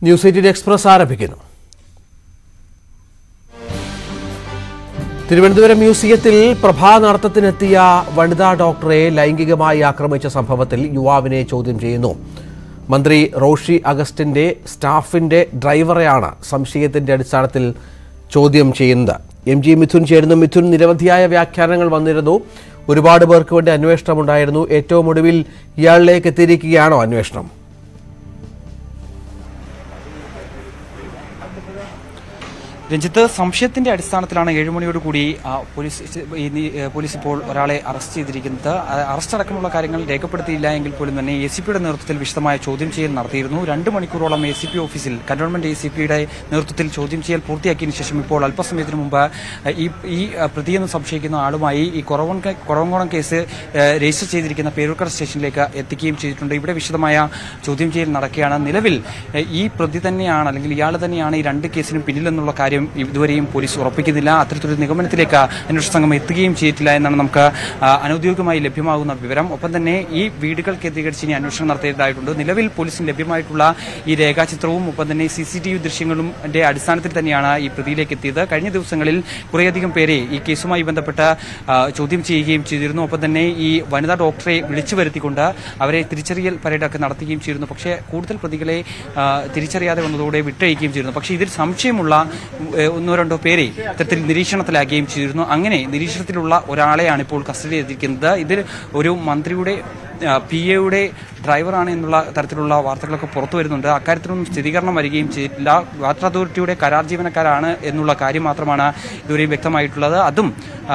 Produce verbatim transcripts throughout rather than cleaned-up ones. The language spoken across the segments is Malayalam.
ന്യൂസ് എയ്റ്റീൻ എക്സ്പ്രസ് ആരംഭിക്കുന്നു. തിരുവനന്തപുരം മ്യൂസിയത്തിൽ പ്രഭാനടത്തത്തിനെത്തിയ വനിതാ ഡോക്ടറെ ലൈംഗികമായി ആക്രമിച്ച സംഭവത്തിൽ യുവാവിനെ ചോദ്യം ചെയ്യുന്നു. മന്ത്രി റോഷി അഗസ്റ്റിന്റെ സ്റ്റാഫിന്റെ ഡ്രൈവറെയാണ് സംശയത്തിന്റെ അടിസ്ഥാനത്തിൽ ചോദ്യം ചെയ്യുന്നത്. എം ജി മിഥുൻ ചേരുന്നു. മിഥുൻ, നിരവധിയായ വ്യാഖ്യാനങ്ങൾ വന്നിരുന്നു. ഒരുപാട് പേർക്ക് വേണ്ടി അന്വേഷണം ഉണ്ടായിരുന്നു. ഏറ്റവും ഒടുവിൽ ഇയാളിലേക്ക് എത്തിയിരിക്കുകയാണോ അന്വേഷണം? രഞ്ജിത്ത്, സംശയത്തിന്റെ അടിസ്ഥാനത്തിലാണ് ഏഴുമണിയോട് കൂടി പോലീസ് പോലീസ് ഇപ്പോൾ ഒരാളെ അറസ്റ്റ് ചെയ്തിരിക്കുന്നത്. അറസ്റ്റ് അടക്കമുള്ള കാര്യങ്ങൾ രേഖപ്പെടുത്തിയില്ല എങ്കിൽ പോലും തന്നെ എ സി പിയുടെ നേതൃത്വത്തിൽ വിശദമായ ചോദ്യം ചെയ്യൽ നടത്തിയിരുന്നു. രണ്ട് മണിക്കൂറോളം എ സി പി ഓഫീസിൽ കന്റോൺമെന്റ് എ സി പിയുടെ നേതൃത്വത്തിൽ ചോദ്യം ചെയ്യൽ പൂർത്തിയാക്കിയതിനു ശേഷം ഇപ്പോൾ അല്പസമയത്തിന് മുമ്പ് ഈ ഈ പ്രതിയെന്ന് സംശയിക്കുന്ന ആളുമായി ഈ കുറവൻ കുറവങ്കോണം കേസ് രജിസ്റ്റർ ചെയ്തിരിക്കുന്ന പേരൂർക്കട സ്റ്റേഷനിലേക്ക് എത്തിക്കുകയും ചെയ്തിട്ടുണ്ട്. ഇവിടെ വിശദമായ ചോദ്യം ചെയ്യൽ നടക്കുകയാണ്. നിലവിൽ ഈ പ്രതി തന്നെയാണ് അല്ലെങ്കിൽ ഇയാൾ തന്നെയാണ് ഈ രണ്ട് കേസിനും പിന്നിലെന്നുള്ള കാര്യം ഇതുവരെയും പോലീസ് ഉറപ്പിക്കുന്നില്ല. അത്തരത്തിലൊരു നിഗമനത്തിലേക്ക് അന്വേഷണ സംഘം എത്തുകയും ചെയ്തിട്ടില്ല എന്നാണ് നമുക്ക് അനൌദ്യോഗികമായി ലഭ്യമാകുന്ന വിവരം. ഒപ്പം തന്നെ ഈ വീടുകൾ കേന്ദ്രീകരിച്ച് ഇനി അന്വേഷണം നടത്തിയതായിട്ടുണ്ട്. നിലവിൽ പോലീസിന് ലഭ്യമായിട്ടുള്ള ഈ രേഖാചിത്രവും ഒപ്പം തന്നെ സി സി ടി വി ദൃശ്യങ്ങളും അടിസ്ഥാനത്തിൽ തന്നെയാണ് ഈ പ്രതിയിലേക്ക് എത്തിയത്. കഴിഞ്ഞ ദിവസങ്ങളിൽ കുറേയധികം പേരെ ഈ കേസുമായി ബന്ധപ്പെട്ട് ചോദ്യം ചെയ്യുകയും ചെയ്തിരുന്നു. ഒപ്പം തന്നെ ഈ വനിതാ ഡോക്ടറെ വിളിച്ചു വരുത്തിക്കൊണ്ട് അവരെ തിരിച്ചറിയൽ പരേഡൊക്കെ നടത്തുകയും ചെയ്തിരുന്നു. പക്ഷേ കൂടുതൽ പ്രതികളെ തിരിച്ചറിയാതെ വന്നതോടെ വിട്ടയക്കുകയും ചെയ്തിരുന്നു. പക്ഷേ ഇതിൽ സംശയമുള്ള ഒന്നോ രണ്ടോ പേരെ ഇത്തരത്തിൽ നിരീക്ഷണത്തിലാക്കുകയും ചെയ്തിരുന്നു. അങ്ങനെ നിരീക്ഷണത്തിലുള്ള ഒരാളെയാണ് ഇപ്പോൾ കസ്റ്റഡിയിൽ എത്തിക്കുന്നത്. ഇതിൽ ഒരു മന്ത്രിയുടെ പി എയുടെ ഡ്രൈവറാണ് എന്നുള്ള തരത്തിലുള്ള വാർത്തകളൊക്കെ പുറത്തു വരുന്നുണ്ട്. അക്കാര്യത്തിലൊന്നും സ്ഥിരീകരണം വരികയും ചെയ്തിട്ടില്ല. വാട്ടർ അതോറിറ്റിയുടെ കരാർ ജീവനക്കാരാണ് എന്നുള്ള കാര്യം മാത്രമാണ് ഇതുവരെയും വ്യക്തമായിട്ടുള്ളത്. അതും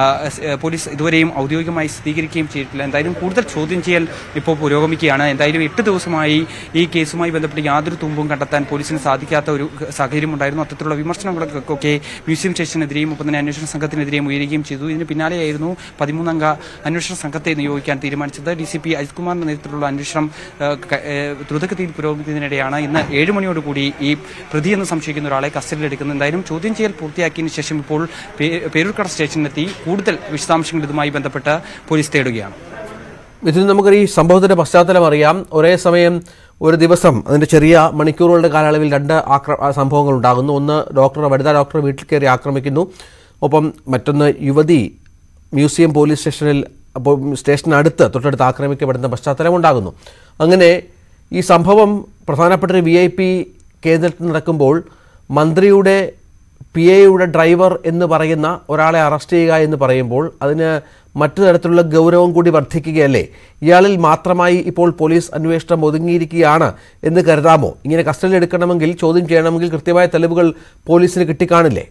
പോലീസ് ഇതുവരെയും ഔദ്യോഗികമായി സ്ഥിരീകരിക്കുകയും ചെയ്തിട്ടില്ല. എന്തായാലും കൂടുതൽ ചോദ്യം ചെയ്യൽ ഇപ്പോൾ പുരോഗമിക്കുകയാണ്. എന്തായാലും എട്ട് ദിവസമായി ഈ കേസുമായി ബന്ധപ്പെട്ട് യാതൊരു തുമ്പും കണ്ടെത്താൻ പോലീസിന് സാധിക്കാത്ത ഒരു സാഹചര്യം ഉണ്ടായിരുന്നു. അത്തരത്തിലുള്ള വിമർശനങ്ങളൊക്കെ മ്യൂസിയം സ്റ്റേഷനെതിരെയും ഒപ്പം തന്നെ അന്വേഷണ സംഘത്തിനെതിരെയും ഉയരുകയും ചെയ്തു. ഇതിന് പിന്നാലെയായിരുന്നു പതിമൂന്നംഗ അന്വേഷണ സംഘത്തെ നിയോഗിക്കാൻ തീരുമാനിച്ചത്. ഡി സി പി അജിത്കുമാറിന്റെ നേതൃത്വത്തിലുള്ള അന്വേഷണം ദ്രുതഗതിയിൽ പുരോഗമിക്കുന്നതിനിടെയാണ് ഇന്ന് ഏഴ് മണിയോടുകൂടി ഈ പ്രതിയെന്ന് സംശയിക്കുന്ന ഒരാളെ കസ്റ്റഡിയിലെടുക്കുന്നത്. എന്തായാലും ചോദ്യം ചെയ്യൽ പൂർത്തിയാക്കിയതിനു ശേഷം ഇപ്പോൾ പേരൂർക്കട സ്റ്റേഷനിലെത്തി കൂടുതൽ വിശദാംശങ്ങൾ ഇതുമായി ബന്ധപ്പെട്ട് പോലീസ് തേടുകയാണ്. ഇതിന് നമുക്ക് ഈ സംഭവത്തിന്റെ പശ്ചാത്തലം അറിയാം. ഒരേ സമയം ഒരു ദിവസം അതിന്റെ ചെറിയ മണിക്കൂറുകളുടെ കാലയളവിൽ രണ്ട് സംഭവങ്ങൾ ഉണ്ടാകുന്നു. ഒന്ന് ഡോക്ടർ വനിതാ ഡോക്ടറെ വീട്ടിൽ കയറി ആക്രമിക്കുന്നു. ഒപ്പം മറ്റൊന്ന് യുവതി മ്യൂസിയം പോലീസ് സ്റ്റേഷനിൽ അപ്പോൾ സ്റ്റേഷനടുത്ത് തൊട്ടടുത്ത് ആക്രമിക്കപ്പെടുന്ന പശ്ചാത്തലം ഉണ്ടാകുന്നു. അങ്ങനെ ഈ സംഭവം പ്രധാനപ്പെട്ട ഒരു വി ഐ പി കേന്ദ്രത്തിൽ നടക്കുമ്പോൾ മന്ത്രിയുടെ പി എയുടെ ഡ്രൈവർ എന്ന് പറയുന്ന ഒരാളെ അറസ്റ്റ് ചെയ്യുക എന്ന് പറയുമ്പോൾ അതിന് മറ്റു തരത്തിലുള്ള ഗൗരവം കൂടി വർദ്ധിക്കുകയല്ലേ? ഇയാളിൽ മാത്രമായി ഇപ്പോൾ പോലീസ് അന്വേഷണം ഒതുങ്ങിയിരിക്കുകയാണ് എന്ന് കരുതാമോ? ഇങ്ങനെ കസ്റ്റഡിയിൽ എടുക്കണമെങ്കിൽ, ചോദ്യം ചെയ്യണമെങ്കിൽ കൃത്യമായ തെളിവുകൾ പോലീസിന് കിട്ടിക്കാണില്ലേ?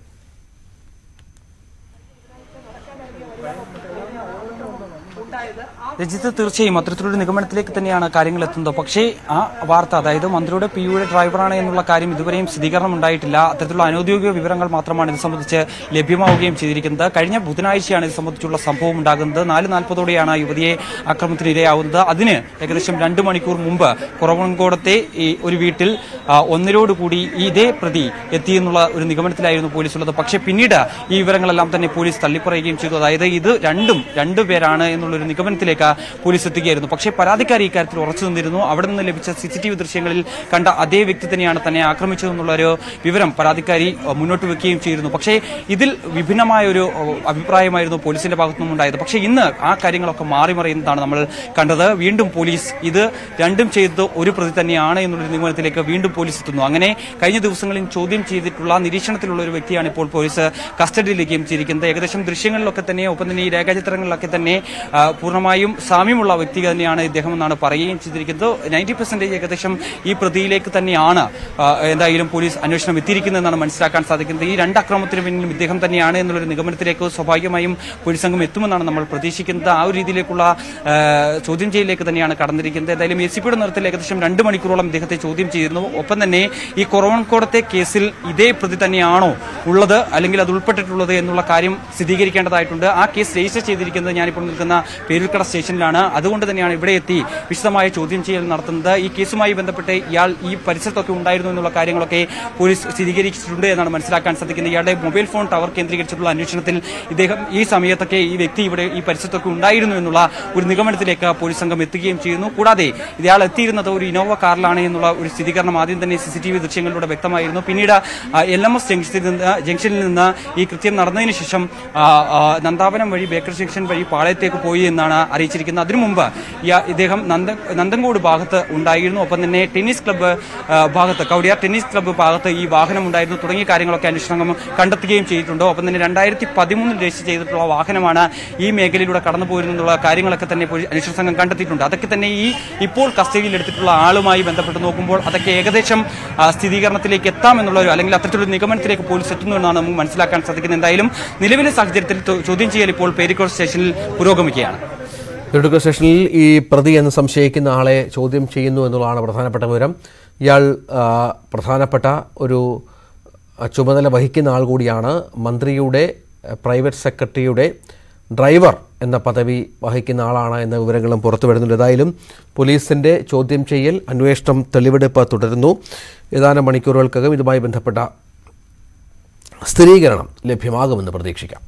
രഞ്ജിത്ത്, തീർച്ചയായും അത്തരത്തിലൊരു നിഗമനത്തിലേക്ക് തന്നെയാണ് കാര്യങ്ങൾ എത്തുന്നത്. പക്ഷേ ആ വാർത്ത, അതായത് മന്ത്രിയുടെ പി യുടെ ഡ്രൈവറാണ് എന്നുള്ള കാര്യം ഇതുവരെയും സ്ഥിരീകരണം ഉണ്ടായിട്ടില്ല. അത്തരത്തിലുള്ള അനൌദ്യോഗിക വിവരങ്ങൾ മാത്രമാണ് ഇത് സംബന്ധിച്ച് ലഭ്യമാവുകയും ചെയ്തിരിക്കുന്നത്. കഴിഞ്ഞ ബുധനാഴ്ചയാണ് ഇത് സംബന്ധിച്ചുള്ള സംഭവം ഉണ്ടാകുന്നത്. നാല് നാൽപ്പതോടെയാണ് യുവതിയെ ആക്രമണത്തിന് ഇരയാവുന്നത്. അതിന് ഏകദേശം രണ്ട് മണിക്കൂർ മുമ്പ് കുറവങ്കോടത്തെ ഈ ഒരു വീട്ടിൽ ഒന്നിനോടുകൂടി ഇതേ പ്രതി എത്തിയെന്നുള്ള ഒരു നിഗമനത്തിലായിരുന്നു പോലീസ് ഉള്ളത്. പക്ഷേ പിന്നീട് ഈ വിവരങ്ങളെല്ലാം തന്നെ പോലീസ് തള്ളിപ്പറയുകയും ചെയ്തു. അതായത് ഇത് രണ്ടും രണ്ടുപേരാണ് എന്നുള്ളൊരു നിഗമനത്തിലേക്ക് പോലീസ് എത്തുകയായിരുന്നു. പക്ഷേ പരാതിക്കാരി ഇക്കാര്യത്തിൽ ഉറച്ചു നിന്നിരുന്നു. അവിടെ നിന്ന് ലഭിച്ച സി സി ടി വി ദൃശ്യങ്ങളിൽ കണ്ട അതേ വ്യക്തി തന്നെയാണ് തന്നെ ആക്രമിച്ചതെന്നുള്ള ഒരു വിവരം പരാതിക്കാരി മുന്നോട്ട് വെക്കുകയും ചെയ്തിരുന്നു. പക്ഷേ ഇതിൽ വിഭിന്നമായ ഒരു അഭിപ്രായമായിരുന്നു പോലീസിന്റെ ഭാഗത്തുനിന്നും ഉണ്ടായത്. പക്ഷേ ഇന്ന് ആ കാര്യങ്ങളൊക്കെ മാറി മറിയുന്നതാണ് നമ്മൾ കണ്ടത്. വീണ്ടും പോലീസ് ഇത് രണ്ടും ചെയ്തത് ഒരു പ്രതി തന്നെയാണ് എന്നുള്ളൊരു നിഗമനത്തിലേക്ക് വീണ്ടും പോലീസ് എത്തുന്നു. അങ്ങനെ കഴിഞ്ഞ ദിവസങ്ങളിൽ ചോദ്യം ചെയ്തിട്ടുള്ള നിരീക്ഷണത്തിലുള്ള ഒരു വ്യക്തിയാണ് ഇപ്പോൾ പോലീസ് കസ്റ്റഡിയിലേക്കും ചെയ്തിരിക്കുന്നത്. ഏകദേശം ദൃശ്യങ്ങളിലൊക്കെ തന്നെ ഒപ്പം തന്നെ ഈ രേഖാചിത്രങ്ങളിലൊക്കെ തന്നെ പൂർണ്ണമായും സാമ്യമുള്ള വ്യക്തി തന്നെയാണ് ഇദ്ദേഹം എന്നാണ് പറയുകയും ചെയ്തിരിക്കുന്നത്. നയൻറ്റി പെർസെന്റേജ് ഏകദേശം ഈ പ്രതിയിലേക്ക് തന്നെയാണ് എന്തായാലും പോലീസ് അന്വേഷണം എത്തിയിരിക്കുന്നതെന്നാണ് മനസ്സിലാക്കാൻ സാധിക്കുന്നത്. ഈ രണ്ട് അക്രമത്തിന് പിന്നിലും ഇദ്ദേഹം തന്നെയാണ് എന്നുള്ളൊരു നിഗമനത്തിലേക്ക് സ്വാഭാവികമായും പോലീസ് സംഘം എത്തുമെന്നാണ് നമ്മൾ പ്രതീക്ഷിക്കുന്നത്. ആ ഒരു രീതിയിലേക്കുള്ള ചോദ്യം ചെയ്യലിലേക്ക് തന്നെയാണ് കടന്നിരിക്കുന്നത്. എന്തായാലും എ സി പിയുടെ നേതൃത്വത്തിൽ ഏകദേശം രണ്ട് മണിക്കൂറോളം ഇദ്ദേഹത്തെ ചോദ്യം ചെയ്തിരുന്നു. ഒപ്പം തന്നെ ഈ കുറവൻകോടത്തെ കേസിൽ ഇതേ പ്രതി തന്നെയാണോ ഉള്ളത് അല്ലെങ്കിൽ അത് ഉൾപ്പെട്ടിട്ടുള്ളത് എന്നുള്ള കാര്യം സ്ഥിരീകരിക്കേണ്ടതായിട്ടുണ്ട്. ആ കേസ് രജിസ്റ്റർ ചെയ്തിരിക്കുന്നത് ഞാനിപ്പോൾ നിൽക്കുന്ന പേരൂർക്കട സ്റ്റേഷൻ സ്റ്റേഷനിലാണ്. അതുകൊണ്ട് തന്നെയാണ് ഇവിടെ എത്തി വിശദമായ ചോദ്യം ചെയ്യൽ നടത്തുന്നത്. ഈ കേസുമായി ബന്ധപ്പെട്ട് ഇയാൾ ഈ പരിസരത്തൊക്കെ ഉണ്ടായിരുന്നു എന്നുള്ള കാര്യങ്ങളൊക്കെ പോലീസ് സ്ഥിരീകരിച്ചിട്ടുണ്ട് എന്നാണ് മനസ്സിലാക്കാൻ സാധിക്കുന്നത്. ഇയാളുടെ മൊബൈൽ ഫോൺ ടവർ കേന്ദ്രീകരിച്ചിട്ടുള്ള അന്വേഷണത്തിൽ ഇദ്ദേഹം ഈ സമയത്തൊക്കെ ഈ വ്യക്തി ഇവിടെ ഈ പരിസരത്തൊക്കെ ഉണ്ടായിരുന്നു എന്നുള്ള ഒരു നിഗമനത്തിലേക്ക് പോലീസ് സംഘം എത്തുകയും ചെയ്യുന്നു. കൂടാതെ ഇയാൾ എത്തിയിരുന്നത് ഒരു ഇനോവ കാറിലാണ് എന്നുള്ള ഒരു സ്ഥിരീകരണം ആദ്യം തന്നെ സി സി ടി വി ദൃശ്യങ്ങളിലൂടെ വ്യക്തമായിരുന്നു. പിന്നീട് എൽ എം എസ് ജംഗ്ഷനിൽ നിന്ന് ജംഗ്ഷനിൽ നിന്ന് ഈ കൃത്യം നടന്നതിന് ശേഷം നന്ദാവനം വഴി ബേക്കർ ജംഗ്ഷൻ വഴി പാളയത്തേക്ക് പോയി എന്നാണ് അറിയിച്ചിരിക്കുന്നത്. അതിനു മുമ്പ് ഇദ്ദേഹം നന്ദ നന്ദൻകോട് ഭാഗത്ത് ഉണ്ടായിരുന്നു. ഒപ്പം തന്നെ ടെന്നീസ് ക്ലബ്ബ് ഭാഗത്ത് കവടിയാർ ടെന്നീസ് ക്ലബ്ബ് ഭാഗത്ത് ഈ വാഹനം ഉണ്ടായിരുന്നു തുടങ്ങിയ കാര്യങ്ങളൊക്കെ അന്വേഷണം കണ്ടെത്തുകയും ചെയ്തിട്ടുണ്ട്. ഒപ്പം തന്നെ രണ്ടായിരത്തി പതിമൂന്നിൽ രജിസ്റ്റർ ചെയ്തിട്ടുള്ള വാഹനമാണ് ഈ മേഖലയിലൂടെ കടന്നു പോയിരുന്നുള്ള കാര്യങ്ങളൊക്കെ തന്നെ അന്വേഷണ സംഘം കണ്ടെത്തിയിട്ടുണ്ട്. അതൊക്കെ തന്നെ ഈ ഇപ്പോൾ കസ്റ്റഡിയിൽ എടുത്തിട്ടുള്ള ആളുമായി ബന്ധപ്പെട്ട് നോക്കുമ്പോൾ അതൊക്കെ ഏകദേശം സ്ഥിരീകരണത്തിലേക്ക് എത്താമെന്നുള്ള ഒരു അല്ലെങ്കിൽ അത്തരത്തിലൊരു നിഗമനത്തിലേക്ക് പോലീസ് എത്തുന്നു എന്നാണ് നമുക്ക് മനസ്സിലാക്കാൻ സാധിക്കുന്നത്. എന്തായാലും നിലവിലെ സാഹചര്യത്തിൽ ചോദ്യം ചെയ്യൽ ഇപ്പോൾ പേരിക്കോട് സ്റ്റേഷനിൽ പുരോഗമിക്കുകയാണ്. പേരിക്കോട് സ്റ്റേഷനിൽ ഈ പ്രതി എന്ന് സംശയിക്കുന്ന ആളെ ചോദ്യം ചെയ്യുന്നു എന്നുള്ളതാണ് പ്രധാനപ്പെട്ട വിവരം. ഇയാൾ പ്രധാനപ്പെട്ട ഒരു ചുമതല വഹിക്കുന്ന ആൾ കൂടിയാണ്. മന്ത്രിയുടെ പ്രൈവറ്റ് സെക്രട്ടറിയുടെ ഡ്രൈവർ എന്ന പദവി വഹിക്കുന്ന ആളാണ് എന്ന വിവരങ്ങളും പുറത്തു വരുന്നുണ്ട്. ഏതായാലും പോലീസിൻ്റെ ചോദ്യം ചെയ്യൽ, അന്വേഷണം, തെളിവെടുപ്പ് തുടരുന്നു. ഏതാനും മണിക്കൂറുകൾക്കകം ഇതുമായി ബന്ധപ്പെട്ട സ്ഥിരീകരണം ലഭ്യമാകുമെന്ന് പ്രതീക്ഷിക്കാം.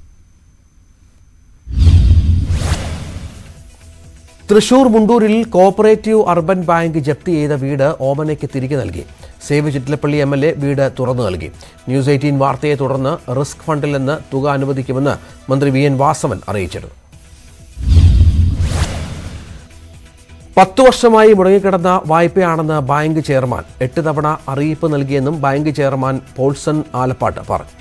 തൃശൂർ മുണ്ടൂരിൽ കോഓപ്പറേറ്റീവ് അർബൻ ബാങ്ക് ജപ്തി ചെയ്ത വീട് ഓമനയ്ക്ക് തിരികെ നൽകി. സേവ് ചിറ്റിലപ്പള്ളി എം എൽ എ വീട് തുറന്നു നൽകി. ന്യൂസ് എയ്റ്റീൻ വാർത്തയെ തുടർന്ന് റിസ്ക് ഫണ്ടിൽ നിന്ന് തുക അനുവദിക്കുമെന്ന് മന്ത്രി വി എൻ വാസവൻ അറിയിച്ചിരുന്നു. പത്തു വർഷമായി മുടങ്ങിക്കിടന്ന വായ്പയാണെന്ന് ബാങ്ക് ചെയർമാൻ. എട്ട് തവണ അറിയിപ്പ് നൽകിയെന്നും ബാങ്ക് ചെയർമാൻ പോൾസൺ ആലപ്പാട്ട് പറഞ്ഞു.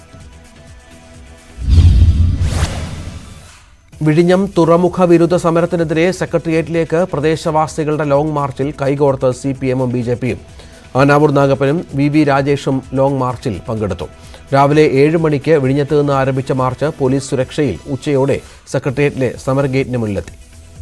വിഴിഞ്ഞം തുറമുഖ വിരുദ്ധ സമരത്തിനെതിരെ സെക്രട്ടേറിയറ്റിലേക്ക് പ്രദേശവാസികളുടെ ലോങ് മാർച്ചിൽ കൈകോർത്ത് സി പി എമ്മും ബി ജെ പിയും. ആനാവൂർ നാഗപ്പനും വി വി രാജേഷും ലോങ് മാർച്ചിൽ പങ്കെടുത്തു. രാവിലെ ഏഴ് മണിക്ക് വിഴിഞ്ഞത്ത് നിന്ന് ആരംഭിച്ച മാർച്ച് പോലീസ് സുരക്ഷയിൽ ഉച്ചയോടെ സെക്രട്ടേറിയറ്റിലെ സമരഗേറ്റിന് മുന്നിലെത്തി.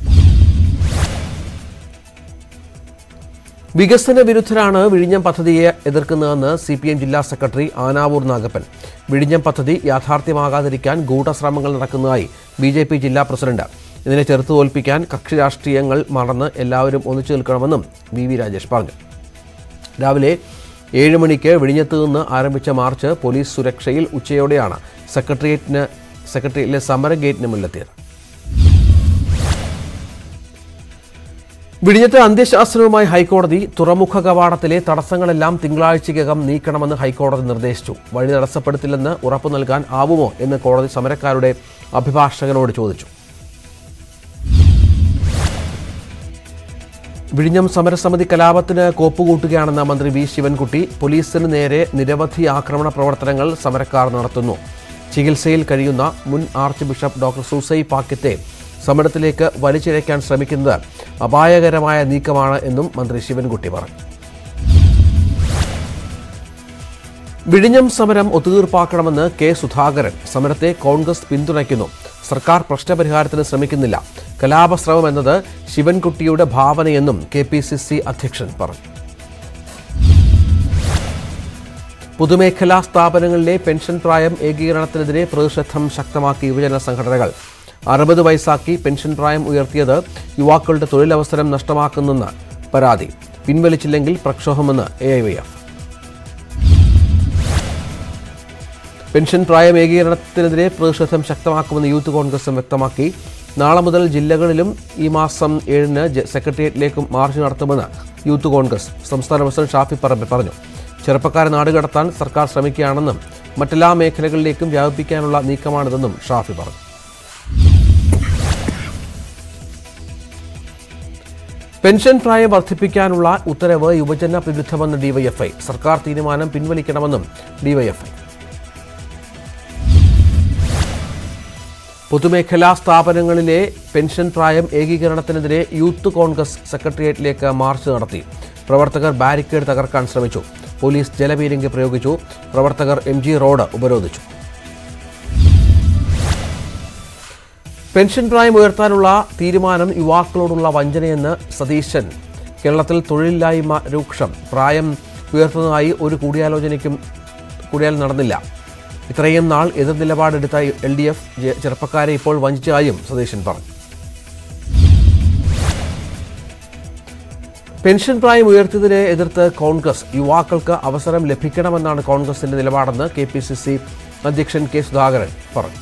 വികസന വിരുദ്ധരാണ് വിഴിഞ്ഞം പദ്ധതിയെ എതിർക്കുന്നതെന്ന് സി പി എം ജില്ലാ സെക്രട്ടറി ആനാവൂർ നാഗപ്പൻ. വിഴിഞ്ഞം പദ്ധതി യാഥാർത്ഥ്യമാകാതിരിക്കാൻ ഗൂഢശ്രമങ്ങൾ നടക്കുന്നതായി ബി ജെ പി ജില്ലാ പ്രസിഡന്റ്. ഇതിനെ ചെറുത്തു തോൽപ്പിക്കാൻ കക്ഷി രാഷ്ട്രീയങ്ങൾ മറന്ന് എല്ലാവരും ഒന്നിച്ചു നിൽക്കണമെന്നും വി വി രാജേഷ് പറഞ്ഞു. രാവിലെ ഏഴ് മണിക്ക് വിഴിഞ്ഞത്ത് നിന്ന് ആരംഭിച്ച മാർച്ച് പോലീസ് സുരക്ഷയിൽ ഉച്ചയോടെയാണ് സെക്രട്ടേറിയറ്റിന് സെക്രട്ടേറിയറ്റിലെ സമര ഗേറ്റിന് മുന്നിലെത്തിയത്. വിഴിഞ്ഞത്ത് അന്ത്യശാസനവുമായി ഹൈക്കോടതി. തുറമുഖ കവാടത്തിലെ തടസ്സങ്ങളെല്ലാം തിങ്കളാഴ്ചയ്ക്കകം നീക്കണമെന്ന് ഹൈക്കോടതി നിർദ്ദേശിച്ചു. വഴി തടസ്സപ്പെടുത്തില്ലെന്ന് ഉറപ്പു നൽകാൻ ആവുമോ എന്ന് കോടതി സമരക്കാരുടെ അഭിഭാഷകനോട് ചോദിച്ചു. വിഴിഞ്ഞം സമരസമിതി കലാപത്തിന് കോപ്പുകൂട്ടുകയാണെന്ന മന്ത്രി വി ശിവൻകുട്ടി. പോലീസിന് നേരെ നിരവധി ആക്രമണ പ്രവർത്തനങ്ങൾ സമരക്കാർ നടത്തുന്നു. ചികിത്സയിൽ കഴിയുന്ന മുൻ ആർച്ച് ബിഷപ്പ് ഡോക്ടർ സൂസൈ പാക്കത്തെ സമരത്തിലേക്ക് വലിച്ചിഴയ്ക്കാൻ ശ്രമിക്കുന്നത് അപായകരമായ നീക്കമാണ് എന്നും മന്ത്രി ശിവൻകുട്ടി പറഞ്ഞു. വിഴിഞ്ഞം സമരം ഒത്തുതീർപ്പാക്കണമെന്ന് കെ സുധാകരൻ. സമരത്തെ കോൺഗ്രസ് പിന്തുണയ്ക്കുന്നു. സർക്കാർ പ്രശ്നപരിഹാരത്തിന് ശ്രമിക്കുന്നില്ല. കലാപശ്രമം എന്നത് ശിവൻകുട്ടിയുടെ ഭാവനയെന്നും കെ പി സി സി അധ്യക്ഷൻ പറഞ്ഞു. പൊതുമേഖലാ സ്ഥാപനങ്ങളിലെ പെൻഷൻ പ്രായം ഏകീകരണത്തിനെതിരെ പ്രതിഷേധം ശക്തമാക്കി യുവജന സംഘടനകൾ. അറുപത് വയസ്സാക്കി പെൻഷൻ പ്രായം ഉയർത്തിയത് യുവാക്കളുടെ തൊഴിലവസരം നഷ്ടമാക്കുന്നെന്ന് പരാതി. പിൻവലിച്ചില്ലെങ്കിൽ പ്രക്ഷോഭമെന്ന് A I Y F. Pension പ്രായം ഏകീകരണത്തിനെതിരെ പ്രതിഷേധം ശക്തമാക്കുമെന്ന് യൂത്ത് കോൺഗ്രസും വ്യക്തമാക്കി. നാളെ മുതൽ ജില്ലകളിലും ഈ മാസം ഏഴിന് സെക്രട്ടേറിയറ്റിലേക്കും മാർച്ച് നടത്തുമെന്ന് യൂത്ത് കോൺഗ്രസ് സംസ്ഥാന പ്രസിഡന്റ് ഷാഫി പറമ്പിൽ പറഞ്ഞു. ചെറുപ്പക്കാരെ നാടുകടത്താൻ സർക്കാർ ശ്രമിക്കുകയാണെന്നും മറ്റെല്ലാ മേഖലകളിലേക്കും വ്യാപിപ്പിക്കാനുള്ള നീക്കമാണിതെന്നും ഷാഫി പറഞ്ഞു. പെൻഷൻ പ്രായം വർദ്ധിപ്പിക്കാനുള്ള ഉത്തരവ് യുവജന വിരുദ്ധമെന്ന് ഡിവൈഎഫ്ഐ. സർക്കാർ തീരുമാനം പിൻവലിക്കണമെന്നും ഡിവൈഎഫ്ഐ. പൊതുമേഖലാ സ്ഥാപനങ്ങളിലെ പെൻഷൻ പ്രായം ഏകീകരണത്തിനെതിരെ യൂത്ത് കോൺഗ്രസ് സെക്രട്ടേറിയറ്റിലേക്ക് മാർച്ച് നടത്തി. പ്രവർത്തകർ ബാരിക്കേഡ് തകർക്കാൻ ശ്രമിച്ചു. പോലീസ് ജലപീരങ്കി പ്രയോഗിച്ചു. പ്രവർത്തകർ എം ജി റോഡ് ഉപരോധിച്ചു. പെൻഷൻ പ്രായം ഉയർത്താനുള്ള തീരുമാനം യുവാക്കളോടുള്ള വഞ്ചനയെന്ന് സതീശൻ. കേരളത്തിൽ തൊഴിലില്ലായ്മ രൂക്ഷം. പ്രായം ഉയർത്തുന്നതായി ഒരു കൂടിയാലോചനയ്ക്കും കൂടിയാലും നടന്നില്ല. ഇത്രയും നാൾ എതിർ നിലപാടെടുത്ത എൽ ഡി എഫ് ചെറുപ്പക്കാരെ ഇപ്പോൾ വഞ്ചിച്ചതായും സതീശൻ പറഞ്ഞു. പെൻഷൻ പ്രായം ഉയർത്തിയതിനെ എതിർത്ത് കോൺഗ്രസ്. യുവാക്കൾക്ക് അവസരം ലഭിക്കണമെന്നാണ് കോൺഗ്രസിന്റെ നിലപാടെന്ന് കെ പി സി സി അധ്യക്ഷൻ കെ സുധാകരൻ പറഞ്ഞു.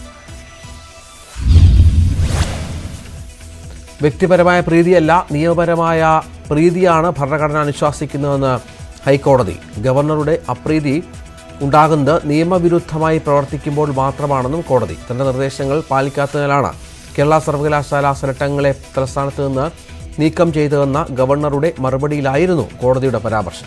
വ്യക്തിപരമായ പ്രീതിയല്ല, നിയമപരമായ പ്രീതിയാണ് ഭരണഘടന അനുശാസിക്കുന്നതെന്ന് ഹൈക്കോടതി. ഗവർണറുടെ അപ്രീതി ഉണ്ടാകുന്നത് നിയമവിരുദ്ധമായി പ്രവർത്തിക്കുമ്പോൾ മാത്രമാണെന്നും കോടതി. തന്റെ നിർദ്ദേശങ്ങൾ പാലിക്കാത്തതിനാലാണ് കേരള സർവകലാശാല സെനറ്റംഗങ്ങളെ തലസ്ഥാനത്ത് നിന്ന് നീക്കം ചെയ്തതെന്ന ഗവർണറുടെ മറുപടിയിലായിരുന്നു കോടതിയുടെ പരാമർശം.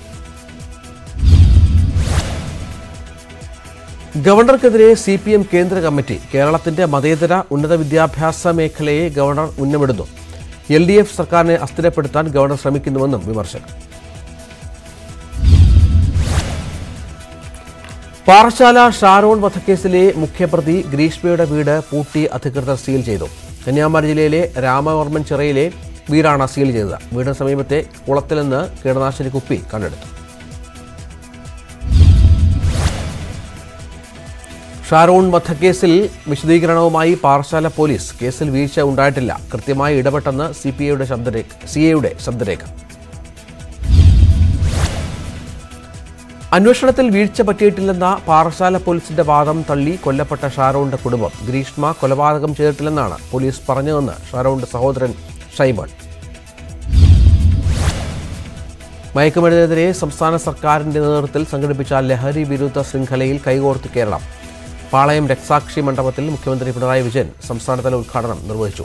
ഗവർണർക്കെതിരെ സി പി എം കേന്ദ്ര കമ്മിറ്റി. കേരളത്തിന്റെ മതേതര ഉന്നത വിദ്യാഭ്യാസ മേഖലയെ ഗവർണർ ഉന്നമിടുന്നു. എൽ ഡി എഫ് സർക്കാരിനെ അസ്ഥിരപ്പെടുത്താൻ ഗവർണർ ശ്രമിക്കുന്നുവെന്നും വിമർശനം. പാറശാല ഷാരോൺ വധക്കേസിലെ മുഖ്യപ്രതി ഗ്രീഷ്മയുടെ വീട് പൂട്ടി അധികൃതർ സീൽ ചെയ്തു. കന്യാകുമാരി ജില്ലയിലെ രാമവർമ്മൻ ചിറയിലെ വീടാണ് സീൽ ചെയ്തത്. വീടിന് സമീപത്തെ കുളത്തിൽ നിന്ന് കീടനാശിനി കുപ്പി കണ്ടെടുത്തു. ഷാരോൺ വധക്കേസിൽ വിശദീകരണവുമായി പാറശാല പോലീസ്. കേസിൽ വീഴ്ച ഉണ്ടായിട്ടില്ല, കൃത്യമായി ഇടപെട്ടെന്ന് സി പി ഐയുടെ ശബ്ദരേഖ സി എയുടെ ശബ്ദരേഖ. അന്വേഷണത്തിൽ വീഴ്ച പറ്റിയിട്ടില്ലെന്ന പാറശാല പോലീസിന്റെ വാദം തള്ളി കൊല്ലപ്പെട്ട ഷാരോണിന്റെ കുടുംബം. ഗ്രീഷ്മ കൊലപാതകം ചെയ്തിട്ടില്ലെന്നാണ് പോലീസ് പറഞ്ഞതെന്ന് ഷാരോണിന്റെ സഹോദരൻ ഷൈബൺ. മയക്കുമരുന്നിനെതിരെ സംസ്ഥാന സർക്കാരിന്റെ നേതൃത്വത്തിൽ സംഘടിപ്പിച്ച ലഹരി വിരുദ്ധ ശൃംഖലയിൽ കൈകോർത്ത് കേരളം. പാളയം രക്തസാക്ഷി മണ്ഡപത്തിൽ മുഖ്യമന്ത്രി പിണറായി വിജയൻ സംസ്ഥാനതല ഉദ്ഘാടനം നിർവഹിച്ചു.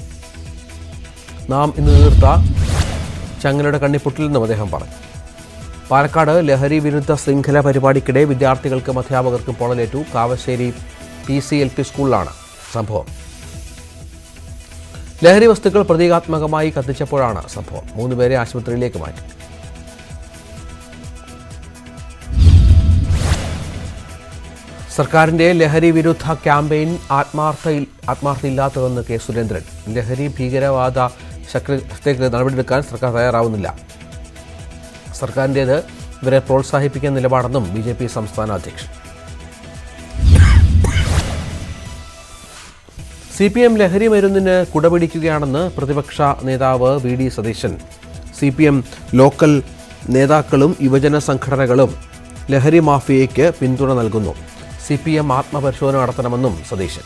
നാം ഇന്ന് തീർത്ത ചങ്ങലയുടെ കണ്ണിപ്പൊട്ടില്ലെന്നും അദ്ദേഹം പറഞ്ഞു. പാലക്കാട് ലഹരി വിരുദ്ധ ശൃംഖല പരിപാടിക്കിടെ വിദ്യാർത്ഥികൾക്കും അധ്യാപകർക്കും പൊള്ളലേറ്റു. Kavassery P C L P സ്കൂളിലാണ് സംഭവം. ലഹരി വസ്തുക്കൾ പ്രതീകാത്മകമായി കത്തിച്ചപ്പോഴാണ് സംഭവം. മൂന്നുപേരെ ആശുപത്രിയിലേക്ക് മാറ്റി. സർക്കാരിന്റെ ലഹരി വിരുദ്ധ ക്യാമ്പയിൻ ആത്മാർത്ഥ ആത്മാർത്ഥയില്ലാത്തതെന്ന് കെ സുരേന്ദ്രൻ. ലഹരി ഭീകരവാദ ശക്തിക്ക് നടപടിയെടുക്കാൻ സർക്കാർ തയ്യാറാവുന്നില്ല. സർക്കാരിൻ്റേത് ഇവരെ പ്രോത്സാഹിപ്പിക്കുന്ന നിലപാടെന്നും ബി ജെ പി സംസ്ഥാന അധ്യക്ഷൻ. സി പി എം ലഹരി മരുന്നിന് കുടപിടിക്കുകയാണെന്ന് പ്രതിപക്ഷ നേതാവ് V D Satheesan. C P M local നേതാക്കളും യുവജന സംഘടനകളും ലഹരി മാഫിയയ്ക്ക് പിന്തുണ നൽകുന്നു. സി പി എം ആത്മപരിശോധന നടത്തണമെന്നും സതീശൻ.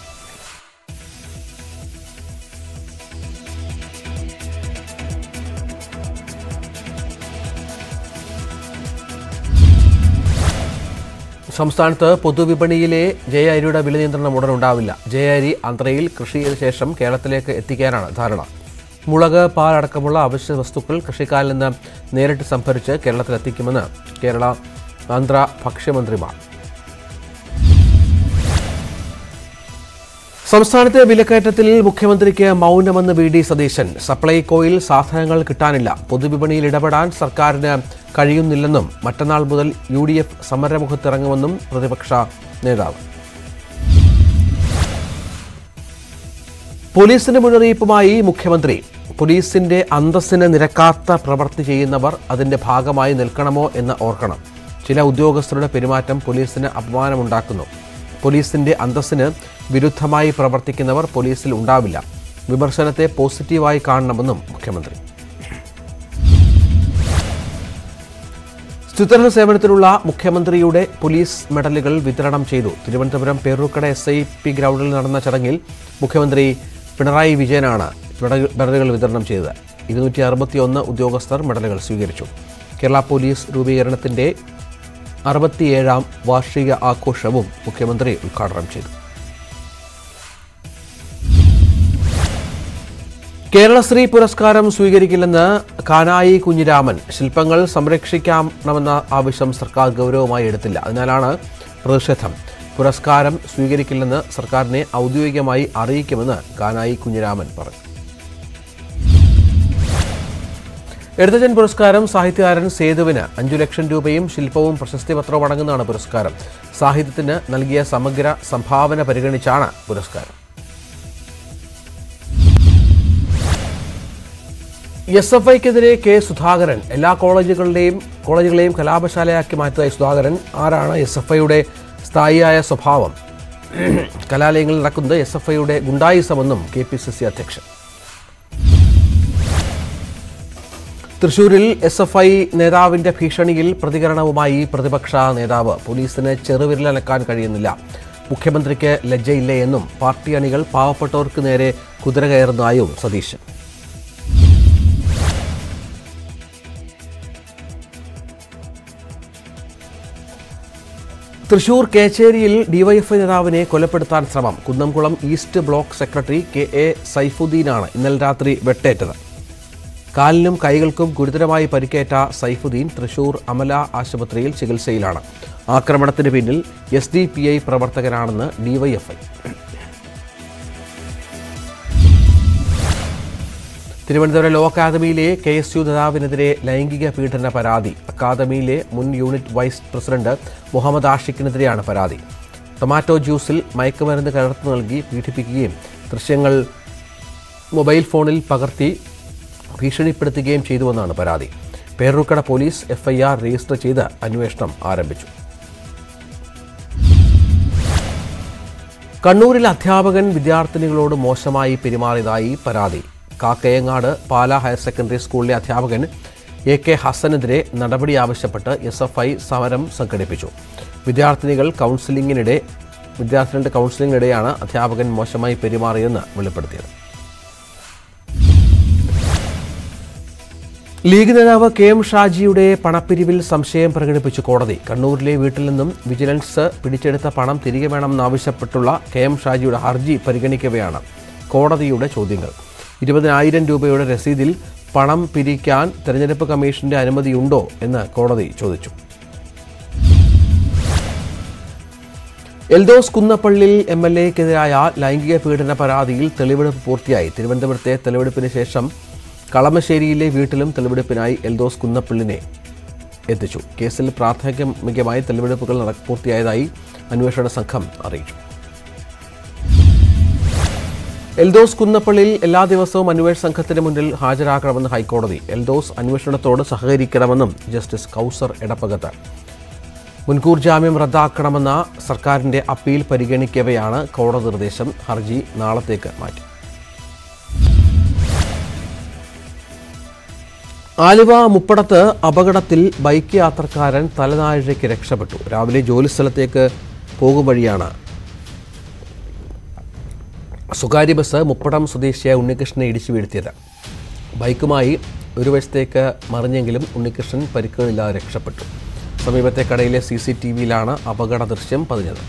സംസ്ഥാനത്ത് പൊതുവിപണിയിലെ ജയ അരിയുടെ വില നിയന്ത്രണം ഉടൻ ഉണ്ടാവില്ല. ജയ അരി ആന്ധ്രയിൽ കൃഷി ചെയ്ത ശേഷം കേരളത്തിലേക്ക് എത്തിക്കാനാണ് ധാരണ. മുളക്, പാൽ അടക്കമുള്ള അവശ്യ വസ്തുക്കൾ കൃഷിക്കാരിൽ നിന്ന് നേരിട്ട് സംഭരിച്ച് കേരളത്തിലെത്തിക്കുമെന്ന് കേരള ആന്ധ്ര ഭക്ഷ്യമന്ത്രിമാർ. സംസ്ഥാനത്തെ വിലക്കയറ്റത്തിൽ മുഖ്യമന്ത്രിക്ക് മൗനമെന്ന് വി ഡി സതീശൻ. സപ്ലൈകോയിൽ സാധനങ്ങൾ കിട്ടാനില്ല. പൊതുവിപണിയിൽ ഇടപെടാൻ സർക്കാരിന് കഴിയുന്നില്ലെന്നും മറ്റന്നാൾ മുതൽ യു ഡി എഫ് സമരമുഖത്തിറങ്ങുമെന്നും പ്രതിപക്ഷ നേതാവ്. പോലീസിന് മുന്നറിയിപ്പുമായി മുഖ്യമന്ത്രി. പോലീസിന്റെ അന്തസ്സിന് നിരക്കാത്ത പ്രവൃത്തി ചെയ്യുന്നവർ അതിന്റെ ഭാഗമായി നിൽക്കണമോ എന്ന് ഓർക്കണം. ചില ഉദ്യോഗസ്ഥരുടെ പെരുമാറ്റം പോലീസിന് അപമാനമുണ്ടാക്കുന്നു. പോലീസിന്റെ അന്തസ്സിന് വിരുദ്ധമായി പ്രവർത്തിക്കുന്നവർ പോലീസിൽ ഉണ്ടാവില്ല. വിമർശനത്തെ പോസിറ്റീവായി കാണണമെന്നും മുഖ്യമന്ത്രി. സ്തുത്യർഹ സേവനത്തിനുള്ള മുഖ്യമന്ത്രിയുടെ പോലീസ് മെഡലുകൾ വിതരണം ചെയ്തു. Thiruvananthapuram Peroorkada S I P ഗ്രൗണ്ടിൽ നടന്ന ചടങ്ങിൽ മുഖ്യമന്ത്രി പിണറായി വിജയനാണ് മെഡലുകൾ വിതരണം ചെയ്തത്. ഇരുന്നൂറ്റി അറുപത്തിയൊന്ന് ഉദ്യോഗസ്ഥർ മെഡലുകൾ സ്വീകരിച്ചു. കേരള പോലീസ് രൂപീകരണത്തിന്റെ അറുപത്തിയേഴാം വാർഷിക ആഘോഷവും മുഖ്യമന്ത്രി ഉദ്ഘാടനം ചെയ്തു. കേരളശ്രീ പുരസ്കാരം സ്വീകരിക്കില്ലെന്ന് കാനായി കുഞ്ഞിരാമൻ. ശില്പങ്ങൾ സംരക്ഷിക്കണമെന്ന ആവശ്യം സർക്കാർ ഗൗരവമായി എടുത്തില്ല. അതിനാലാണ് പ്രതിഷേധം. പുരസ്കാരം സ്വീകരിക്കില്ലെന്ന് സർക്കാരിനെ ഔദ്യോഗികമായി അറിയിക്കുമെന്ന് കാനായി കുഞ്ഞിരാമൻ പറഞ്ഞു. എഴുത്തച്ഛൻ പുരസ്കാരം സാഹിത്യകാരൻ സേതുവിന് അഞ്ചു ലക്ഷം രൂപയും ശില്പവും പ്രശസ്തി പത്രവും അടങ്ങുന്നതാണ് പുരസ്കാരം. സാഹിത്യത്തിന് നൽകിയ സമഗ്ര സംഭാവന പരിഗണിച്ചാണ് പുരസ്കാരം. എസ് എഫ് ഐക്കെതിരെ കെ സുധാകരൻ. എല്ലാ കോളേജുകളുടെയും കോളേജുകളെയും കലാപശാലയാക്കി മാറ്റിയതായി സുധാകരൻ. ആരാണ് എസ് എഫ് ഐയുടെ സ്ഥായിയായ സ്വഭാവം? കലാലയങ്ങളിൽ നടക്കുന്നത് എസ് എഫ് ഐയുടെ ഗുണ്ടായിസമെന്നും കെ പി സി സി അധ്യക്ഷൻ. തൃശൂരിൽ എസ് എഫ് ഐ നേതാവിന്റെ ഭീഷണിയിൽ പ്രതികരണവുമായി പ്രതിപക്ഷ നേതാവ്. പോലീസിന് ചെറുവിരലനക്കാൻ കഴിയുന്നില്ല. മുഖ്യമന്ത്രിക്ക് ലജ്ജയില്ലേ എന്നും പാർട്ടി അണികൾ പാവപ്പെട്ടവർക്ക് നേരെ കുതിര കയറുന്നതായും സതീശൻ. തൃശൂർ കേച്ചേരിയിൽ ഡിവൈഎഫ്ഐ നേതാവിനെ കൊലപ്പെടുത്താൻ ശ്രമം. Kunnamkulam east block secretary K A സൈഫുദ്ദീനാണ് ഇന്നലെ രാത്രി വെട്ടേറ്റത്. കാലിനും കൈകൾക്കും ഗുരുതരമായി പരിക്കേറ്റ സൈഫുദ്ദീൻ തൃശൂർ അമല ആശുപത്രിയിൽ ചികിത്സയിലാണ്. ആക്രമണത്തിന് പിന്നിൽ എസ് ഡി പി ഐ പ്രവർത്തകനാണെന്ന് DYFI. Thiruvananthapuram law academy K S U നേതാവിനെതിരെ ലൈംഗിക പീഡന പരാതി. അക്കാദമിയിലെ മുൻ യൂണിറ്റ് വൈസ് പ്രസിഡന്റ് മുഹമ്മദ് ആഷിഖിനെതിരെയാണ് പരാതി. ടൊമാറ്റോ ജ്യൂസിൽ മയക്കുമരുന്ന് കലർത്ത് നൽകി പീഡിപ്പിക്കുകയും ദൃശ്യങ്ങൾ മൊബൈൽ ഫോണിൽ പകർത്തി ഭീഷണിപ്പെടുത്തുകയും ചെയ്തുവെന്നാണ് പരാതി. പേരൂർക്കട പോലീസ് എഫ്ഐആർ രജിസ്റ്റർ ചെയ്ത് അന്വേഷണം ആരംഭിച്ചു. കണ്ണൂരിൽ അധ്യാപകൻ വിദ്യാർത്ഥിനികളോട് മോശമായി പെരുമാറിയതായി പരാതി. കാക്കയങ്ങാട് പാലാ ഹയർ സെക്കൻഡറി സ്കൂളിലെ അധ്യാപകൻ എ കെ ഹസനെതിരെ നടപടി ആവശ്യപ്പെട്ട് എസ് എഫ് ഐ സമരം സംഘടിപ്പിച്ചു. വിദ്യാർത്ഥിനികൾ കൗൺസിലിംഗിനിടെ വിദ്യാർത്ഥികളുടെ കൗൺസിലിംഗിനിടെയാണ് അധ്യാപകൻ മോശമായി പെരുമാറിയെന്ന് വെളിപ്പെടുത്തിയത്. ലീഗ് നേതാവ് കെ എം ഷാജിയുടെ പണപ്പിരിവിൽ സംശയം പ്രകടിപ്പിച്ചു കോടതി. കണ്ണൂരിലെ വീട്ടിൽ നിന്നും വിജിലൻസ് പിടിച്ചെടുത്ത പണം തിരികെ വേണമെന്നാവശ്യപ്പെട്ടുള്ള കെ എം ഷാജിയുടെ ഹർജി പരിഗണിക്കവെയാണ് കോടതിയുടെ ചോദ്യങ്ങൾ. ഇരുപതിനായിരം രൂപയുടെ രസീതിൽ പണം പിരിക്കാൻ തെരഞ്ഞെടുപ്പ് കമ്മീഷന്റെ അനുമതിയുണ്ടോ എന്ന് കോടതി ചോദിച്ചു. എൽദോസ് കുന്നപ്പള്ളിൽ എം എൽ എക്കെതിരായ ലൈംഗിക പീഡന പരാതിയിൽ തെളിവെടുപ്പ് പൂർത്തിയായി. തിരുവനന്തപുരത്തെ തെളിവെടുപ്പിന് ശേഷം കളമശ്ശേരിയിലെ വീട്ടിലും തെളിവെടുപ്പിനായി എൽദോസ് കുന്നപ്പള്ളിനെ എത്തിച്ചു. കേസിൽ പ്രാഥമികമായി തെളിവെടുപ്പുകൾ പൂർത്തിയായതായി അന്വേഷണ സംഘം അറിയിച്ചു. എൽദോസ് കുന്നപ്പള്ളിയിൽ എല്ലാ ദിവസവും അന്വേഷണ സംഘത്തിന് മുന്നിൽ ഹാജരാക്കണമെന്ന് ഹൈക്കോടതി. എൽദോസ് അന്വേഷണത്തോട് സഹകരിക്കണമെന്നും ജസ്റ്റിസ് കൗസർ എടപ്പകത്ത്. മുൻകൂർ ജാമ്യം റദ്ദാക്കണമെന്ന സർക്കാരിന്റെ അപ്പീൽ പരിഗണിക്കവെയാണ് കോടതി നിർദ്ദേശം. ഹർജി നാളത്തേക്ക് മാറ്റി. ആലുവ മുപ്പടത്ത് അപകടത്തിൽ ബൈക്ക് യാത്രക്കാരൻ തലനാഴിഴയ്ക്ക് രക്ഷപ്പെട്ടു. രാവിലെ ജോലിസ്ഥലത്തേക്ക് പോകും വഴിയാണ് സ്വകാര്യ ബസ് മുപ്പടം സ്വദേശിയായ ഉണ്ണികൃഷ്ണനെ ഇടിച്ചു വീഴ്ത്തിയത്. ബൈക്കുമായി ഒരു വശത്തേക്ക് മറിഞ്ഞെങ്കിലും ഉണ്ണികൃഷ്ണൻ പരിക്കുകളില്ലാതെ രക്ഷപ്പെട്ടു. സമീപത്തെ കടയിലെ സി സി ടി വിയിലാണ് അപകട ദൃശ്യം പതിഞ്ഞത്.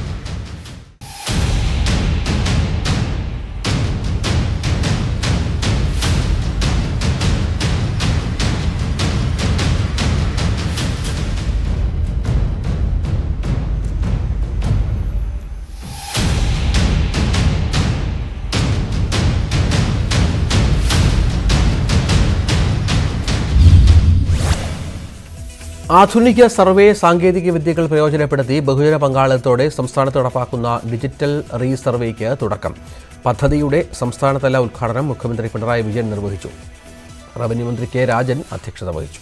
ആധുനിക സർവേ സാങ്കേതിക വിദ്യകൾ പ്രയോജനപ്പെടുത്തി ബഹുജന പങ്കാളിത്തത്തോടെ സംസ്ഥാനത്ത് നടപ്പാക്കുന്ന ഡിജിറ്റൽ റീസർവേക്ക് തുടക്കം. പദ്ധതിയുടെ സംസ്ഥാനതല ഉദ്ഘാടനം മുഖ്യമന്ത്രി പിണറായി വിജയൻ നിർവഹിച്ചു. റവന്യൂ മന്ത്രി കെ രാജൻ അധ്യക്ഷത വഹിച്ചു.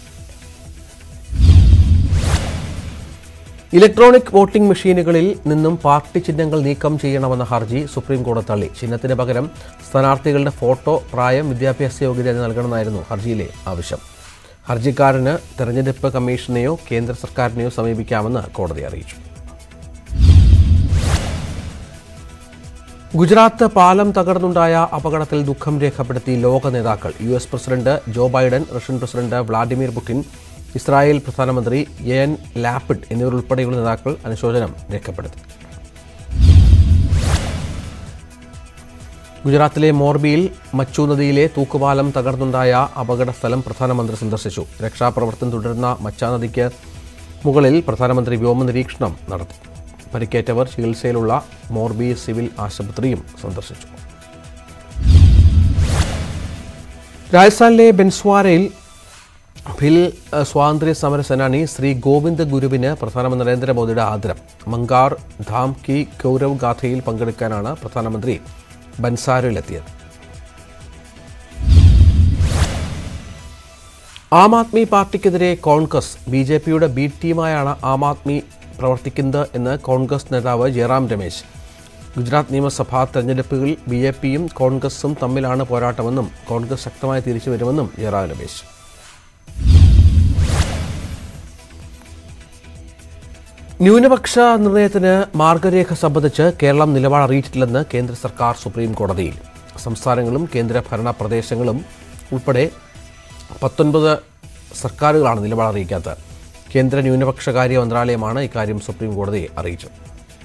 ഇലക്ട്രോണിക് വോട്ടിംഗ് മെഷീനുകളിൽ നിന്നും പാർട്ടി ചിഹ്നങ്ങൾ നീക്കം ചെയ്യണമെന്ന ഹർജി സുപ്രീംകോടതി തള്ളി. ചിഹ്നത്തിന് പകരം സ്ഥാനാർത്ഥികളുടെ ഫോട്ടോ, പ്രായം, വിദ്യാഭ്യാസ യോഗ്യത നൽകണമെന്നായിരുന്നു ഹർജിയിലെ ആവശ്യം. ഹർജിക്കാരന് തെരഞ്ഞെടുപ്പ് കമ്മീഷനെയോ കേന്ദ്ര സർക്കാരിനെയോ സമീപിക്കാമെന്ന് കോടതി അറിയിച്ചു. ഗുജറാത്ത് പാലം തകർന്നുണ്ടായ അപകടത്തിൽ ദുഃഖം രേഖപ്പെടുത്തി ലോക നേതാക്കൾ. U S president Joe Biden, Russian president Vladimir Putin, Israel പ്രധാനമന്ത്രി യെൻ ലാപിഡ് എന്നിവരുൾപ്പെടെയുള്ള നേതാക്കൾ അനുശോചനം രേഖപ്പെടുത്തി. ഗുജറാത്തിലെ മോർബിയിൽ മച്ചു നദിയിലെ തൂക്കുപാലം തകർന്നുണ്ടായ അപകട സ്ഥലം പ്രധാനമന്ത്രി സന്ദർശിച്ചു. രക്ഷാപ്രവർത്തനം തുടരുന്ന മച്ചാ നദിക്ക് മുകളിൽ പ്രധാനമന്ത്രി വ്യോമ നിരീക്ഷണം നടത്തി. പരിക്കേറ്റവർ ചികിത്സയിലുള്ള മോർബി സിവിൽ ആശുപത്രിയും സന്ദർശിച്ചു. രാജസ്ഥാനിലെ ബെൻസ്വാരയിൽ ഭിൽ സ്വാതന്ത്ര്യ സമര സേനാനി ശ്രീ ഗോവിന്ദ് ഗുരുവിന് പ്രധാനമന്ത്രി നരേന്ദ്രമോദിയുടെ ആദരം. മങ്കാർ ധാം കി ഗൗരവ് ഗാഥയിൽ പങ്കെടുക്കാനാണ് പ്രധാനമന്ത്രി ബൻസാരിലെത്തിയത്. ആം ആദ്മി പാർട്ടിക്കെതിരെ കോൺഗ്രസ്. ബി ജെ പിയുടെ ബി ടീമായാണ് ആം ആദ്മി പ്രവർത്തിക്കുന്നത് എന്ന് കോൺഗ്രസ് നേതാവ് ജയറാം രമേശ്. ഗുജറാത്ത് നിയമസഭാ തെരഞ്ഞെടുപ്പുകളിൽ ബി ജെ പിയും കോൺഗ്രസും തമ്മിലാണ് പോരാട്ടമെന്നും കോൺഗ്രസ് ശക്തമായി തിരിച്ചു വരുമെന്നും ജയറാം രമേശ്. ന്യൂനപക്ഷ നിർണയത്തിന് മാർഗരേഖ സംബന്ധിച്ച് കേരളം നിലപാട് അറിയിച്ചിട്ടില്ലെന്ന് കേന്ദ്ര സർക്കാർ സുപ്രീം കോടതിയിൽ. സംസ്ഥാനങ്ങളും കേന്ദ്രഭരണ പ്രദേശങ്ങളും ഉൾപ്പെടെ പത്തൊൻപത് സർക്കാരുകളാണ് നിലപാട് അറിയിക്കാത്തത്. കേന്ദ്ര ന്യൂനപക്ഷകാര്യ മന്ത്രാലയമാണ് ഇക്കാര്യം സുപ്രീം കോടതിയെ അറിയിച്ചത്.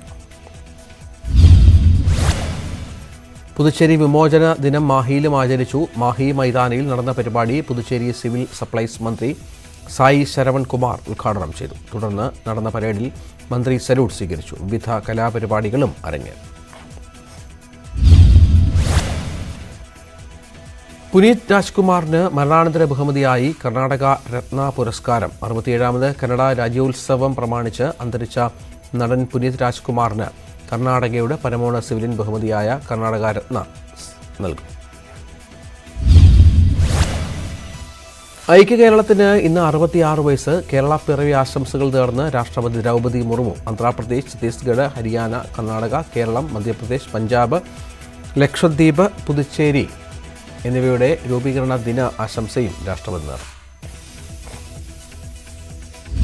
പുതുച്ചേരി വിമോചന ദിനം മാഹിയിലും ആചരിച്ചു. മാഹി മൈതാനിയിൽ നടന്ന പരിപാടി പുതുച്ചേരി സിവിൽ സപ്ലൈസ് മന്ത്രി സായി ശരവൺ കുമാർ ഉദ്ഘാടനം ചെയ്തു. തുടർന്ന് നടന്ന പരേഡിൽ മന്ത്രി സല്യൂട്ട് സ്വീകരിച്ചു. വിവിധ കലാപരിപാടികളും അരങ്ങേറി. പുനീത് രാജ്കുമാറിന് മരണാനന്തര ബഹുമതിയായി കർണാടക രത്ന പുരസ്കാരം. അറുപത്തിയേഴാമത് കന്നഡ രാജ്യോത്സവം പ്രമാണിച്ച് അന്തരിച്ച നടൻ പുനീത് രാജ്കുമാറിന് കർണാടകയുടെ പരമോന്നത സിവിലിയൻ ബഹുമതിയായ കർണാടക രത്ന നൽകും. ഐക്യ കേരളത്തിന് ഇന്ന് അറുപത്തിയാറ് വയസ്സ്. കേരള പിറവി ആശംസകൾ നേർന്ന് രാഷ്ട്രപതി ദ്രൗപദി മുർമു. ആന്ധ്രാപ്രദേശ്, ഛത്തീസ്ഗഡ്, ഹരിയാന, കർണാടക, കേരളം, മധ്യപ്രദേശ്, പഞ്ചാബ്, ലക്ഷദ്വീപ്, പുതുച്ചേരി എന്നിവയുടെ രൂപീകരണ ദിന ആശംസയും രാഷ്ട്രപതി നേർന്നു.